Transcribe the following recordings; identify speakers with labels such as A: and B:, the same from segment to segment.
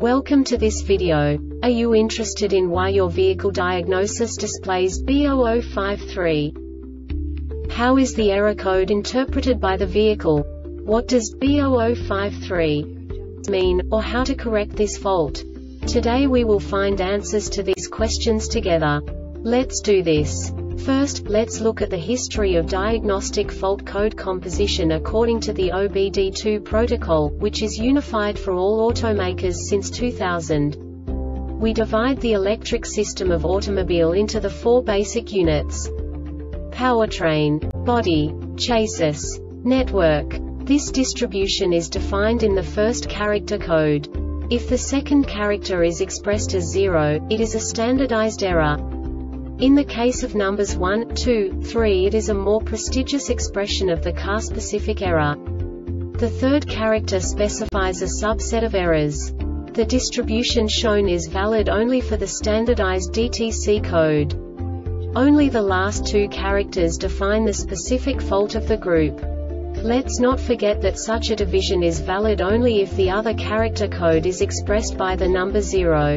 A: Welcome to this video. Are you interested in why your vehicle diagnosis displays B0053? How is the error code interpreted by the vehicle? What does B0053 mean, or how to correct this fault? Today we will find answers to these questions together. Let's do this. First, let's look at the history of diagnostic fault code composition according to the OBD2 protocol, which is unified for all automakers since 2000. We divide the electric system of automobile into the four basic units: powertrain, body, chassis, network. This distribution is defined in the first character code. If the second character is expressed as 0, it is a standardized error. In the case of numbers 1, 2, 3, it is a more prestigious expression of the car-specific error. The third character specifies a subset of errors. The distribution shown is valid only for the standardized DTC code. Only the last two characters define the specific fault of the group. Let's not forget that such a division is valid only if the other character code is expressed by the number 0.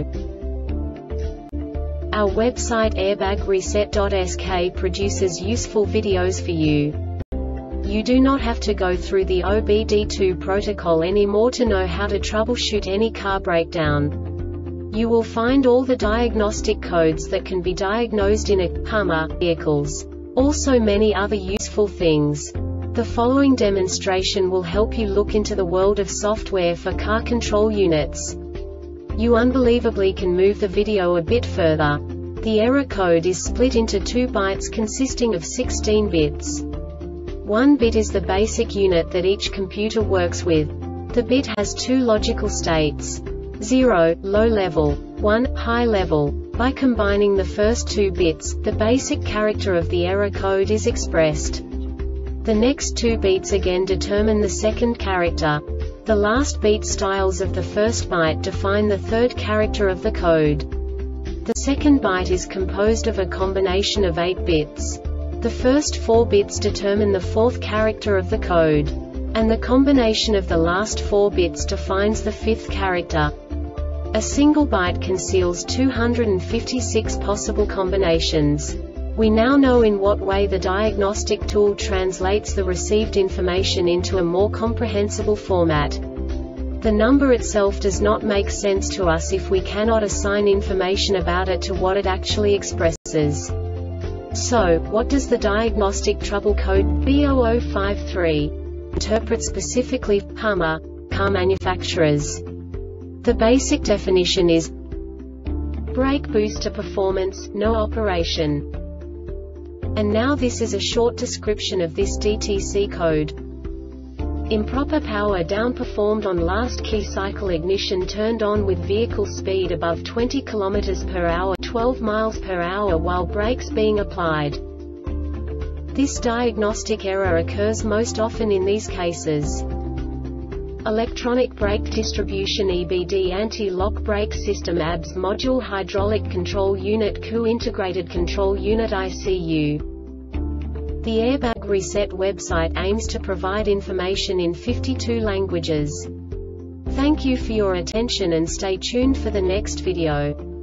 A: Our website airbagreset.sk produces useful videos for you. You do not have to go through the OBD2 protocol anymore to know how to troubleshoot any car breakdown. You will find all the diagnostic codes that can be diagnosed in a Hummer vehicles. Also many other useful things. The following demonstration will help you look into the world of software for car control units. You unbelievably can move the video a bit further. The error code is split into 2 bytes consisting of 16 bits. 1 bit is the basic unit that each computer works with. The bit has 2 logical states: 0, low level, 1, high level. By combining the first 2 bits, the basic character of the error code is expressed. The next 2 beats again determine the second character. The last beat styles of the first byte define the third character of the code. The second byte is composed of a combination of 8 bits. The first 4 bits determine the fourth character of the code. And the combination of the last 4 bits defines the fifth character. A single byte conceals 256 possible combinations. We now know in what way the diagnostic tool translates the received information into a more comprehensible format. The number itself does not make sense to us if we cannot assign information about it to what it actually expresses. So, what does the diagnostic trouble code B0053 interpret specifically for Hummer car manufacturers? The basic definition is brake booster performance, no operation. And now this is a short description of this DTC code. Improper power down performed on last key cycle, ignition turned on with vehicle speed above 20 km per hour 12 miles per hour while brakes being applied. This diagnostic error occurs most often in these cases: electronic brake distribution EBD, anti-lock brake system ABS module, hydraulic control unit, COO integrated control unit ICU. The Airbag Reset website aims to provide information in 52 languages. Thank you for your attention and stay tuned for the next video.